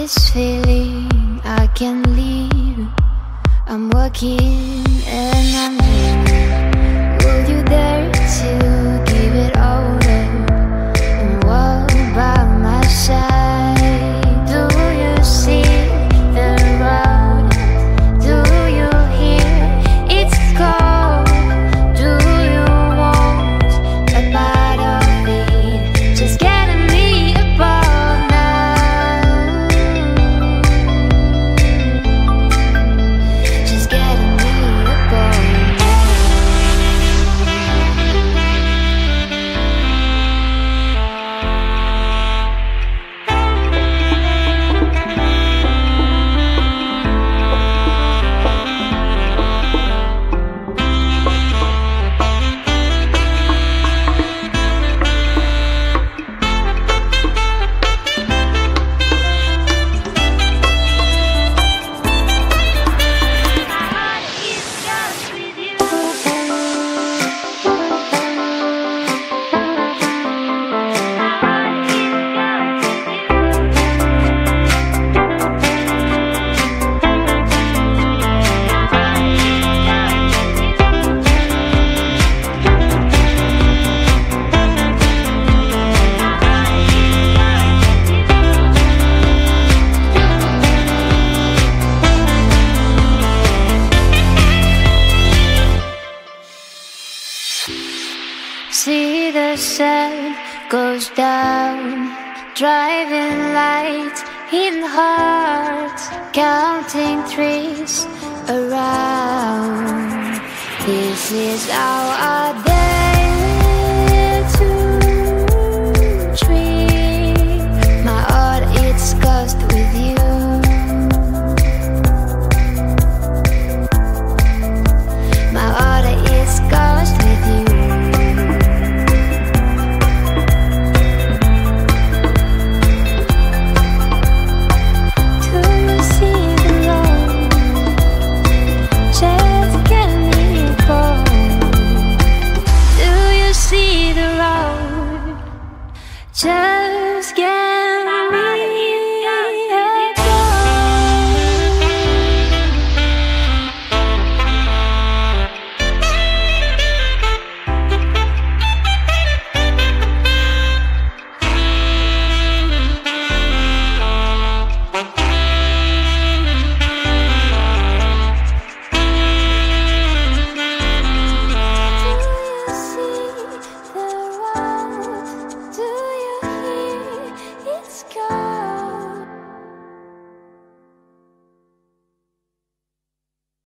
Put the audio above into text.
this feeling I can't leave. I'm walking and I'm dreaming. Will you dare to give it all up and walk by my side? Do you see the road? Do you hear it's cold? Do you want a bite of it? Just getting me above now. Just getting me above see the sun goes down, driving lights in hearts, counting trees around. This is our day.